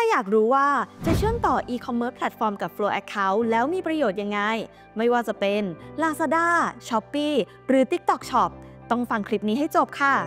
อยากรู้ว่าจะเชื่อมต่อ e-commerce แพลตฟอร์มกับ Flow Account แล้วมีประโยชน์ยังไงไม่ว่าจะเป็น Lazada, Shopee หรือ TikTok Shop ต้องฟังคลิปนี้ให้จบค่ะ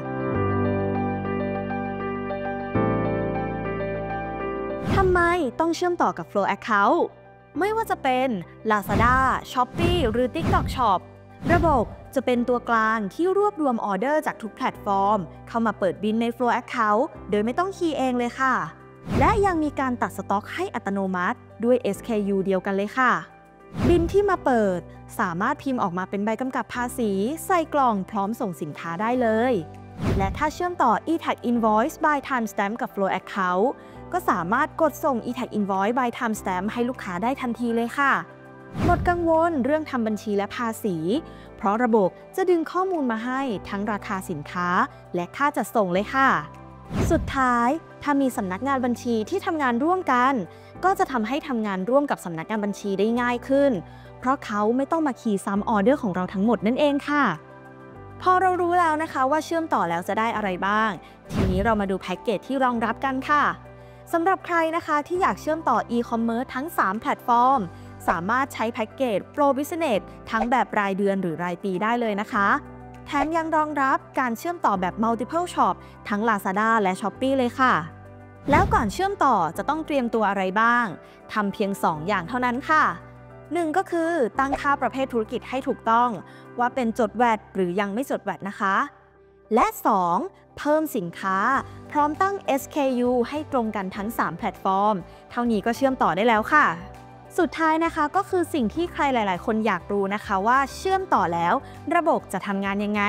ทำไมต้องเชื่อมต่อกับ Flow Account ไม่ว่าจะเป็น Lazada, Shopee หรือ TikTok Shop ระบบจะเป็นตัวกลางที่รวบรวมออเดอร์จากทุกแพลตฟอร์มเข้ามาเปิดบินใน Flow Account โดยไม่ต้องคีย์เองเลยค่ะและยังมีการตัดสต็อกให้อัตโนมัติด้วย SKU เดียวกันเลยค่ะบินที่มาเปิดสามารถพิมพ์ออกมาเป็นใบกำกับภาษีใส่กล่องพร้อมส่งสินค้าได้เลยและถ้าเชื่อมต่อ e-tag invoice by timestamp กับ Flow Account ก็สามารถกดส่ง e-tag invoice by timestamp ให้ลูกค้าได้ทันทีเลยค่ะหมดกังวลเรื่องทำบัญชีและภาษีเพราะระบบจะดึงข้อมูลมาให้ทั้งราคาสินค้าและค่าจัดส่งเลยค่ะสุดท้ายถ้ามีสำนักงานบัญชีที่ทำงานร่วมกันก็จะทำให้ทำงานร่วมกับสำนักงานบัญชีได้ง่ายขึ้นเพราะเขาไม่ต้องมาคีย์ซ้ำออเดอร์ของเราทั้งหมดนั่นเองค่ะพอเรารู้แล้วนะคะว่าเชื่อมต่อแล้วจะได้อะไรบ้างทีนี้เรามาดูแพ็กเกจที่รองรับกันค่ะสำหรับใครนะคะที่อยากเชื่อมต่อ e-commerce ทั้ง3แพลตฟอร์มสามารถใช้แพ็กเกจ Pro Business ทั้งแบบรายเดือนหรือรายปีได้เลยนะคะแถมยังรองรับการเชื่อมต่อแบบ Multiple Shop ทั้ง Lazada และ Shopee เลยค่ะแล้วก่อนเชื่อมต่อจะต้องเตรียมตัวอะไรบ้างทำเพียง2อย่างเท่านั้นค่ะ1ก็คือตั้งค่าประเภทธุรกิจให้ถูกต้องว่าเป็นจด VAT หรือยังไม่จด VAT นะคะและ2เพิ่มสินค้าพร้อมตั้ง SKU ให้ตรงกันทั้ง3แพลตฟอร์มเท่านี้ก็เชื่อมต่อได้แล้วค่ะสุดท้ายนะคะก็คือสิ่งที่ใครหลายๆคนอยากรู้นะคะว่าเชื่อมต่อแล้วระบบจะทำงานยังไง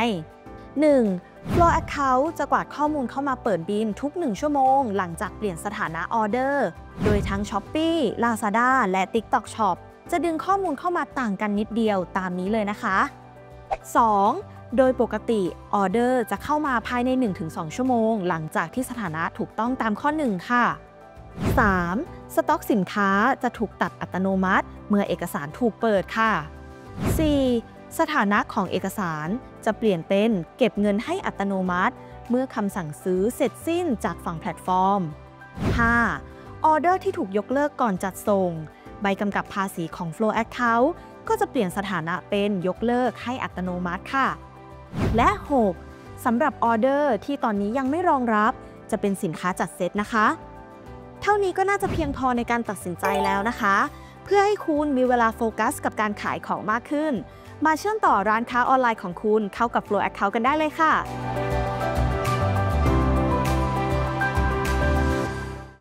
1. Flow Account จะกวาดข้อมูลเข้ามาเปิดบินทุก1ชั่วโมงหลังจากเปลี่ยนสถานะออเดอร์โดยทั้ง Shopee, Lazada และ TikTok Shop จะดึงข้อมูลเข้ามาต่างกันนิดเดียวตามนี้เลยนะคะ 2. โดยปกติออเดอร์จะเข้ามาภายใน 1-2 ชั่วโมงหลังจากที่สถานะถูกต้องตามข้อ 1 ค่ะ 3. สต็อกสินค้าจะถูกตัดอัตโนมัติเมื่อเอกสารถูกเปิดค่ะ 4. สถานะของเอกสารจะเปลี่ยนเป็นเก็บเงินให้อัตโนมัติเมื่อคำสั่งซื้อเสร็จสิ้นจากฝั่งแพลตฟอร์ม 5. ออเดอร์ที่ถูกยกเลิกก่อนจัดส่งใบกำกับภาษีของ Flow Account ก็จะเปลี่ยนสถานะเป็นยกเลิกให้อัตโนมัติค่ะและ 6. สำหรับออเดอร์ที่ตอนนี้ยังไม่รองรับจะเป็นสินค้าจัดเซตนะคะเท่านี้ก็น่าจะเพียงพอในการตัดสินใจแล้วนะคะเพื่อให้คุณมีเวลาโฟกัสกับการขายของมากขึ้นมาเชื่อมต่อร้านค้าออนไลน์ของคุณเข้ากับ Flow Account กันได้เลยค่ะ